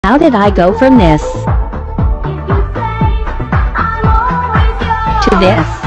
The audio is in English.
How did I go from this to this?